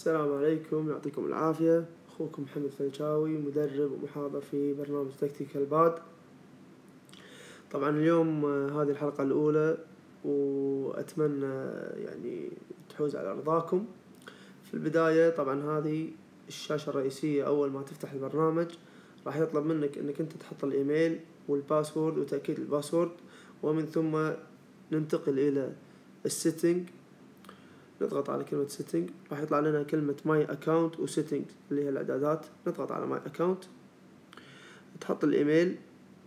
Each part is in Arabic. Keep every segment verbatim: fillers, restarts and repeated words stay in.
السلام عليكم، يعطيكم العافية. أخوكم محمد فلشاوي، مدرب ومحاضر في برنامج تكتيكال باد. طبعا اليوم هذه الحلقة الأولى، وأتمنى يعني تحوز على رضاكم. في البداية طبعا هذه الشاشة الرئيسية. أول ما تفتح البرنامج راح يطلب منك أنك أنت تحط الإيميل والباسورد وتأكيد الباسورد، ومن ثم ننتقل إلى السيتنج. نضغط على كلمة سيتنج، راح يطلع لنا كلمة ماي اكاونت وسيتنج اللي هي الاعدادات. نضغط على ماي اكاونت، تحط الايميل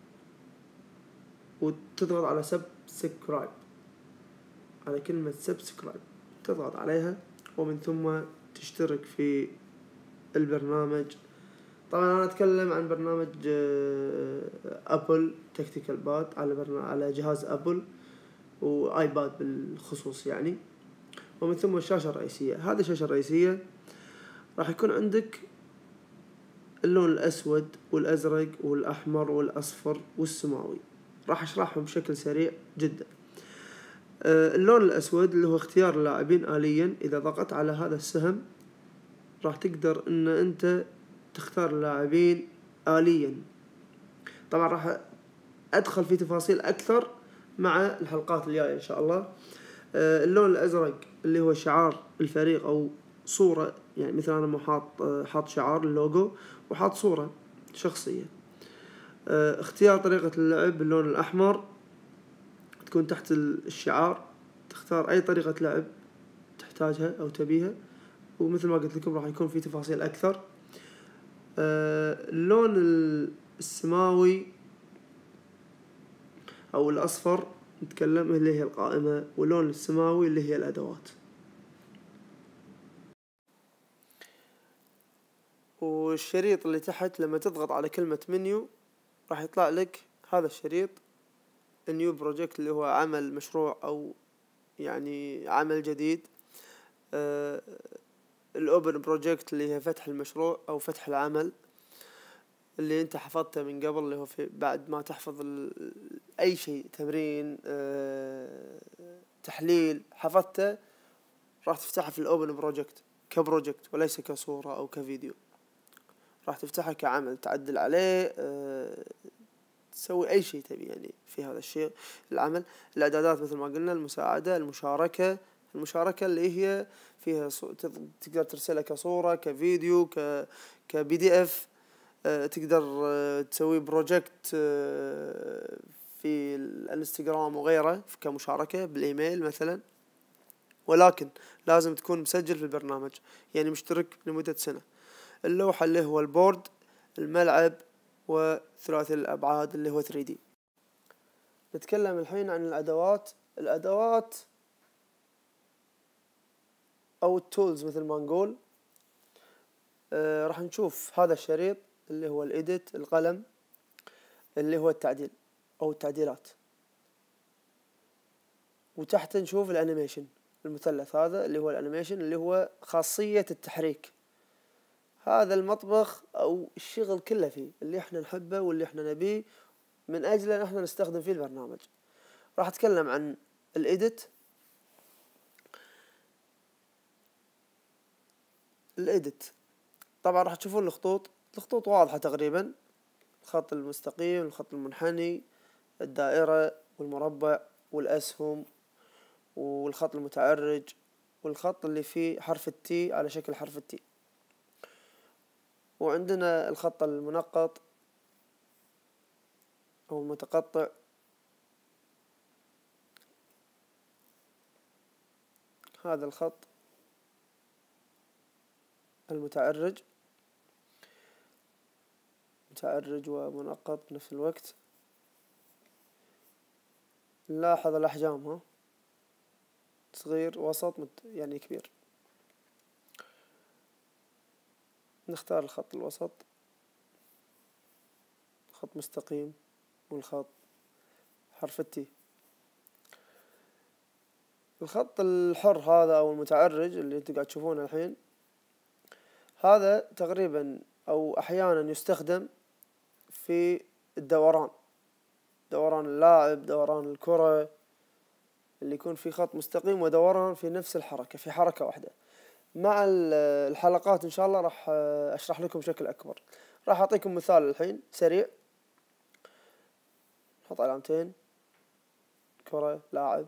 وتضغط على سبسكرايب، على كلمة سبسكرايب تضغط عليها، ومن ثم تشترك في البرنامج. طبعا انا اتكلم عن برنامج ابل تكتيكال باد على برنامج على جهاز ابل وايباد بالخصوص يعني. ومن ثم الشاشة الرئيسية. هذه الشاشة الرئيسية راح يكون عندك اللون الأسود والأزرق والأحمر والأصفر والسماوي. راح أشرحهم بشكل سريع جدا. اللون الأسود اللي هو اختيار اللاعبين آليا. إذا ضغطت على هذا السهم راح تقدر أن أنت تختار اللاعبين آليا. طبعا راح أدخل في تفاصيل أكثر مع الحلقات الجاية إن شاء الله. اللون الأزرق اللي هو شعار الفريق أو صورة، يعني مثلا أنا محاط حاط شعار اللوجو وحاط صورة شخصية. اختيار طريقة اللعب باللون الأحمر تكون تحت الشعار، تختار أي طريقة لعب تحتاجها أو تبيها، ومثل ما قلت لكم راح يكون في تفاصيل أكثر. اللون السماوي أو الأصفر نتكلم اللي هي القائمة، واللون السماوي اللي هي الأدوات. والشريط اللي تحت لما تضغط على كلمة منيو راح يطلع لك هذا الشريط نيو بروجكت اللي هو عمل مشروع أو يعني عمل جديد. آه الأوبن بروجكت اللي هي فتح المشروع أو فتح العمل اللي أنت حفظته من قبل، اللي هو في بعد ما تحفظ أي شيء تمرين آه تحليل حفظته راح تفتحه في الأوبن بروجكت كبروجكت وليس كصورة أو كفيديو. راح تفتحه كعمل تعدل عليه أه تسوي أي شيء تبي يعني في هذا الشيء العمل. الإعدادات مثل ما قلنا، المساعدة، المشاركة. المشاركة اللي هي فيها صو... تقدر ترسلها كصورة كفيديو ك كبي دي اف. أه تقدر أه تسوي بروجكت أه في الانستغرام وغيره كمشاركة بالإيميل مثلا، ولكن لازم تكون مسجل في البرنامج يعني مشترك لمدة سنة. اللوحة اللي هو البورد، الملعب، وثلاثي الأبعاد اللي هو ثري دي. نتكلم الحين عن الأدوات. الأدوات أو التولز مثل ما نقول. آه راح نشوف هذا الشريط اللي هو الإيديت، القلم اللي هو التعديل أو التعديلات، وتحت نشوف الأنيميشن، المثلث هذا اللي هو الأنيميشن اللي هو خاصية التحريك. هذا المطبخ أو الشغل كله فيه اللي احنا نحبه واللي احنا نبيه من أجل أن احنا نستخدم فيه البرنامج. راح أتكلم عن الإيديت. الإيديت طبعا راح تشوفون الخطوط. الخطوط واضحة تقريبا، الخط المستقيم، الخط المنحني، الدائرة والمربع والأسهم والخط المتعرج والخط اللي فيه حرف التي على شكل حرف التي. وعندنا الخط المنقط أو المتقطع. هذا الخط المتعرج، متعرج ومنقط بنفس الوقت. نلاحظ الأحجام، ها صغير وسط يعني كبير. نختار الخط الوسط، خط مستقيم، والخط حرف التي. الخط الحر هذا أو المتعرج اللي انتم قاعد تشوفونه الحين، هذا تقريبا أو أحيانا يستخدم في الدوران، دوران اللاعب، دوران الكرة، اللي يكون في خط مستقيم ودوران في نفس الحركة في حركة واحدة. مع الحلقات إن شاء الله راح أشرح لكم بشكل أكبر. راح أعطيكم مثال الحين سريع. نحط علامتين، كرة، لاعب.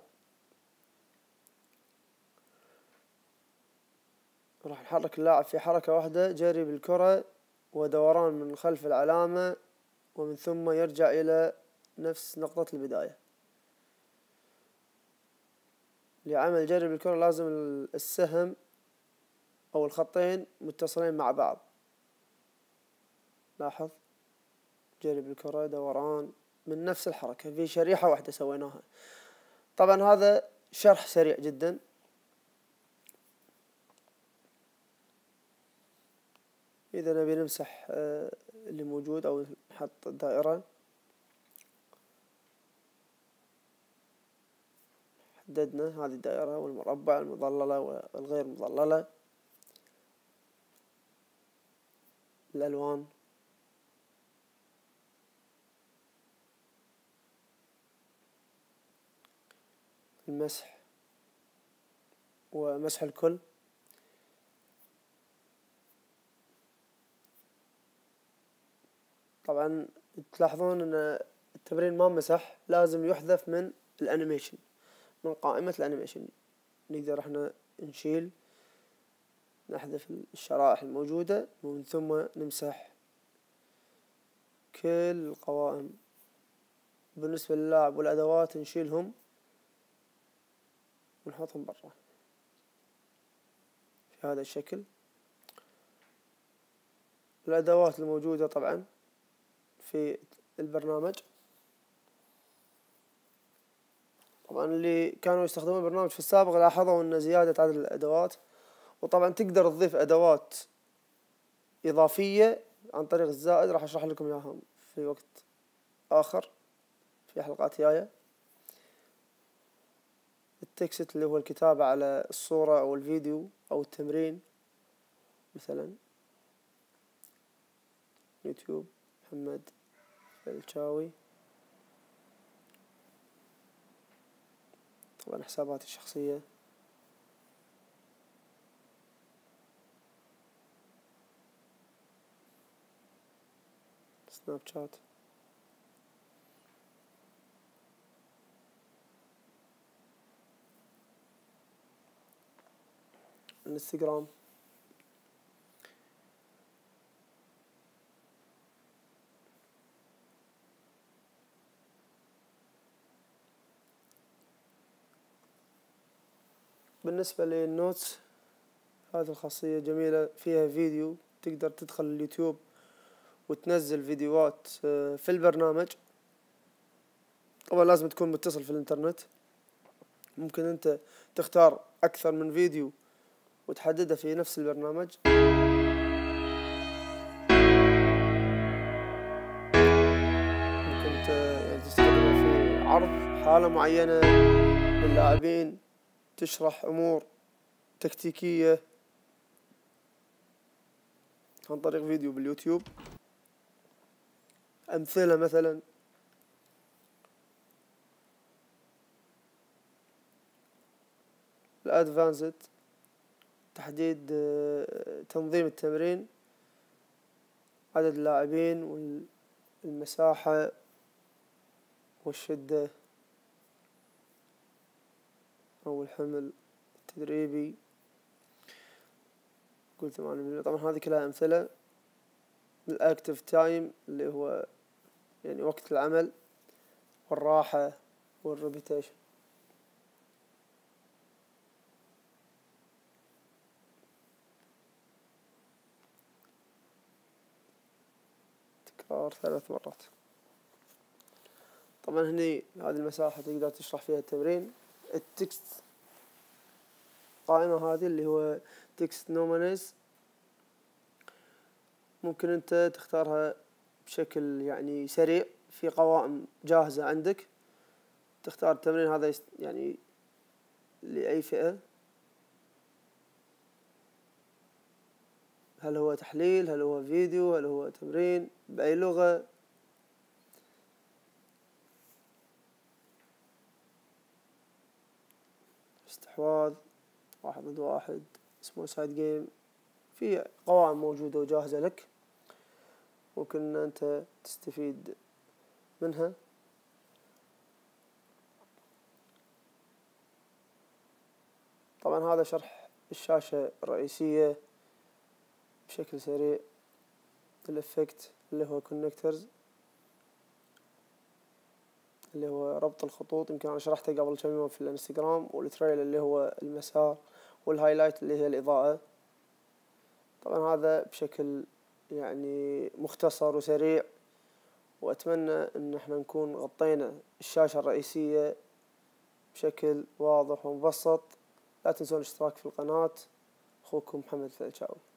راح نحرك اللاعب في حركة واحدة، جري بالكرة ودوران من خلف العلامة، ومن ثم يرجع إلى نفس نقطة البداية. لعمل جري بالكرة لازم السهم أو الخطين متصلين مع بعض. لاحظ، جري بالكرة، دوران من نفس الحركة في شريحة واحدة سويناها. طبعا هذا شرح سريع جدا. إذا نبي نمسح اللي موجود أو نحط الدائرة، حددنا هذه الدائرة والمربع، المظللة والغير مظللة، الألوان، المسح ومسح الكل. طبعا تلاحظون ان التمرين ما مسح، لازم يحذف من الانيميشن، من قائمة الانيميشن. نقدر احنا نشيل، نحذف الشرائح الموجودة ومن ثم نمسح كل القوائم. بالنسبة للاعب والادوات نشيلهم ونحطهم برا في هذا الشكل. الادوات الموجودة طبعا في البرنامج، طبعا اللي كانوا يستخدمون البرنامج في السابق لاحظوا ان زيادة عدد الادوات. وطبعا تقدر تضيف ادوات اضافية عن طريق الزائد، راح اشرح لكم اياها في وقت اخر في حلقات جاية. التكست اللي هو الكتابة على الصورة او الفيديو او التمرين، مثلا يوتيوب محمد الشاوي. طبعا حساباتي الشخصية، سناب شات، الانستغرام. بالنسبة للنوتس، هذه الخاصية جميلة، فيها فيديو، تقدر تدخل اليوتيوب وتنزل فيديوهات في البرنامج. طبعا لازم تكون متصل في الانترنت. ممكن انت تختار اكثر من فيديو وتحددها في نفس البرنامج. ممكن تستخدمها في عرض حالة معينة للاعبين، تشرح امور تكتيكية عن طريق فيديو باليوتيوب. امثلة مثلا الادفانسد، تحديد تنظيم التمرين، عدد اللاعبين والمساحة والشدة أو الحمل التدريبي. قلت ثمانية مليون. طبعا هذه كلها أمثلة. الأكتيف تايم اللي هو يعني وقت العمل، والراحة والريبيتيشن. تكرار ثلاث مرات. طبعا هني هذه المساحة تقدر تشرح فيها التمرين. التكست، قائمة هذه اللي هو تكست نومانيز، ممكن انت تختارها بشكل يعني سريع في قوائم جاهزة عندك. تختار التمرين هذا يعني لأي فئة، هل هو تحليل، هل هو فيديو، هل هو تمرين بأي لغة. استحواذ واحد ضد واحد، اسمه سايد جيم، في قوائم موجودة وجاهزة لك، ممكن أنت تستفيد منها. طبعا هذا شرح الشاشة الرئيسية بشكل سريع. الإفكت اللي هو كونكترز، اللي هو ربط الخطوط، يمكن أنا شرحته قبل كم يوم في الانستغرام. والتريل اللي هو المسار، والهايلايت اللي هي الإضاءة. طبعا هذا بشكل يعني مختصر وسريع، وأتمنى أن احنا نكون غطينا الشاشة الرئيسية بشكل واضح ومبسط. لا تنسون الاشتراك في القناة. أخوكم محمد فلشاوي.